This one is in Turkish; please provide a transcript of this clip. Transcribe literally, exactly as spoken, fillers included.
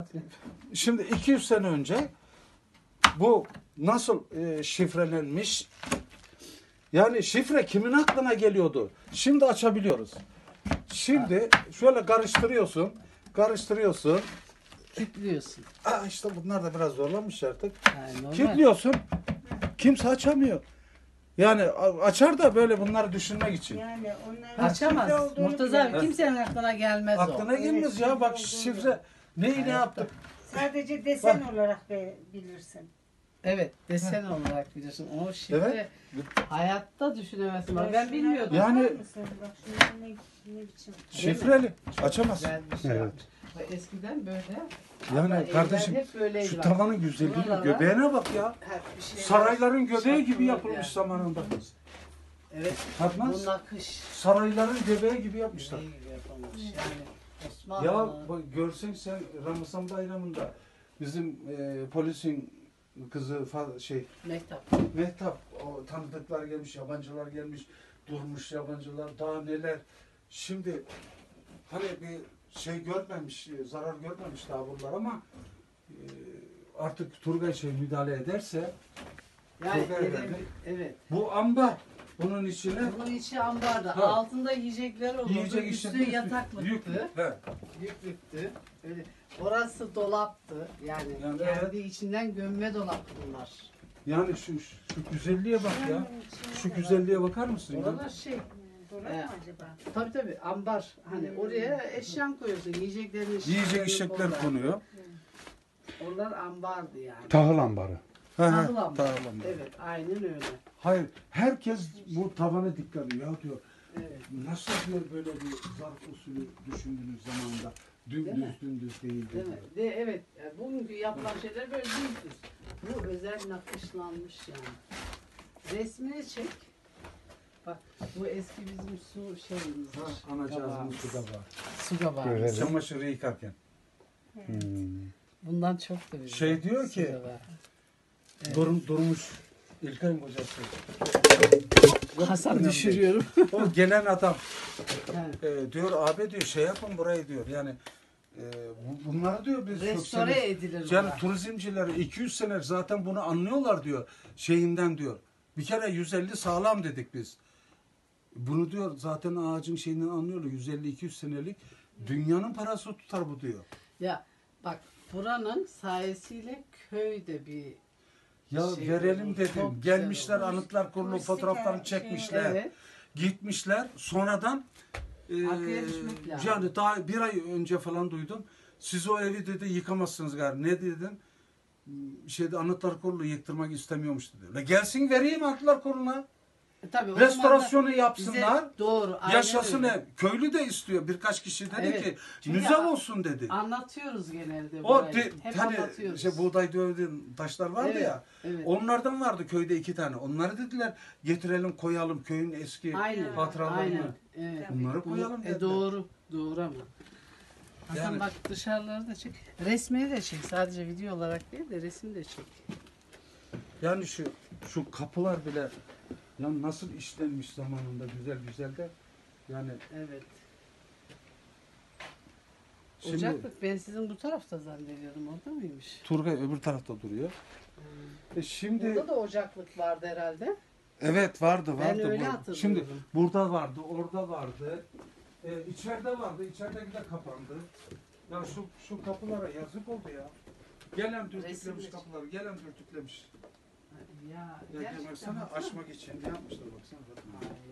Şimdi iki yüz sene önce bu nasıl e, şifrelenmiş? Yani şifre kimin aklına geliyordu? Şimdi açabiliyoruz. Şimdi şöyle karıştırıyorsun, karıştırıyorsun. Kilitliyorsun. Aa işte bunlar da biraz zorlanmış artık. Yani normal. Kilitliyorsun. Kimse açamıyor. Yani a- açar da böyle bunları düşünmek için. Yani onların Açamaz. şifre olduğunu Murtaza bile- abi kimsenin aklına gelmez o. Aklına gelmez ya bak şifre. Neyi ne yaptık? Sadece desen olarak be- bilirsin. Evet, desen olarak bilirsin. O şifre Evet. hayatta düşünemezsin. Bak, Şuna ben bilmiyordum. bakar Yani- mısın? Bak şunlar ne, ne biçim. Şifreli. Açamaz. Güzel bir şey Evet. yapmış. Bak, eskiden böyle. Yani Ama kardeşim, evler hep böyleydi şu bak. tavanın güzelliğine, Buralara göbeğine bak ya. hep bir şeyler Sarayların göbeği gibi çakıyor yapılmış yani. zamanında. Evet. Fatmaz, Bu nakış. sarayların göbeği gibi yapmışlar. Şey gibi yapılmış. Yani Osmanlı. Ya bak, görsen sen Ramazan bayramında bizim e, polisin kızı fa- şey Mehtap. Mehtap, o tanıdıklar gelmiş, yabancılar gelmiş, durmuş yabancılar, daha neler. Şimdi hani bir şey görmemiş, e, zarar görmemiş daha bunlar ama e, artık Turgay şey müdahale ederse Yani Çok evet. önemli. evet. bu ambar bunun içine Bunun içi ambarda. Ha. Altında yiyecekler olurdu. yiyecek Üstü işleri yataklıktı. yük. He. Yüklüktü. Öyle. Orası dolaptı. Yani, Yani kendi içinden gömme dolaptı bunlar. Yani şu, şu güzelliğe bak ya. Şu güzelliğe bakar mısın? ya? Oralar şey. Dolap Ee, mı acaba? Tabii tabii ambar. Hani oraya eşyan koyuyorsun. Yiyeceklerini Yiyecek işekler konuyor. Onlar ambardı yani. Tahıl ambarı. He he, Tahıl ambar. tahıl ambar. Evet aynen öyle. Hayır, herkes bu tavana dikkat ediyor. Ya diyor, Evet. nasıl diyor böyle bir zarf usulü düşündüğünüz zamanda Değil dümdüz mi? dümdüz değil. Değil mi? De, evet. Yani bugünkü yapılan şeyler böyle düzdür. Bu özel nakışlanmış yani. Resmini çek. Bak bu eski bizim su şeyimizdir. Ha, anacığızın Gabağımız. suda var. Su gabağımız. Görelim. Çamaşırı yıkarken. Hmm. Bundan çok da bizim. Şey diyor su ki, gabağı. Evet. Durum, durmuş İlkay'ın kocası. Hasan önemli düşürüyorum. O gelen adam Evet. e, diyor abi diyor şey yapın burayı diyor. Yani e, bu- bunları diyor biz çok Restore severiz. edilir Yani bunlar. turizmciler iki yüz sene zaten bunu anlıyorlar diyor. Şeyinden diyor. Bir kere yüz elli sağlam dedik biz. Bunu diyor zaten ağacın şeyinden anlıyorlar. yüz elli iki yüz senelik dünyanın parası tutar bu diyor. Ya bak buranın sayesiyle köyde bir Ya Şey verelim olur, dedim. çok güzel Gelmişler olur. Anıtlar Kurulu Turistik fotoğraflarını şey, çekmişler. evet. Gitmişler. Sonradan e, Arkaya düşmek lazım. yani daha bir ay önce falan duydum. Siz o evi dedi yıkamazsınız galiba. Ne dedim? Şeyde Anıtlar Kurulu yıktırmak istemiyormuş dedi. La gelsin vereyim Anıtlar Kurulu'na. E, tabii o Restorasyonu zaman da yapsınlar. bize doğru. aynen Yaşasın öyle. ev. Köylü de istiyor. Birkaç kişi dedi Evet. ki Çünkü müze a- olsun dedi. Anlatıyoruz genelde. O burayı. de, Hep hani anlatıyoruz. işte buğday dövdüğün taşlar vardı Evet, ya. evet. Onlardan vardı köyde iki tane. Onları dediler getirelim koyalım köyün eski Aynen. hatıralarını. Aynen. Evet. Bunları koyalım E, dediler. doğru. Doğru ama. Hasan Yani- bak dışarıları da çek. Resmini de çek. Sadece video olarak değil de resim de çek. Yani şu şu kapılar bile ya nasıl işlenmiş zamanında güzel güzel de yani Evet. şimdi Ocaklık ben sizin bu tarafta zannediyordum. Orada mıymış? Turgay öbür tarafta duruyor. E şimdi Burada da ocaklık vardı herhalde. evet vardı Ben vardı. öyle bu. hatırlıyorum. Şimdi burada vardı, orada vardı. E, içeride vardı, içerideki de kapandı. Ya şu şu kapılara yazık oldu ya. Gelen dürtüklemiş Resimde- kapıları, gelen dürtüklemiş. Ya Ya gerçekten baksana baksana. açmak için ne yapmışlar baksana. Ay,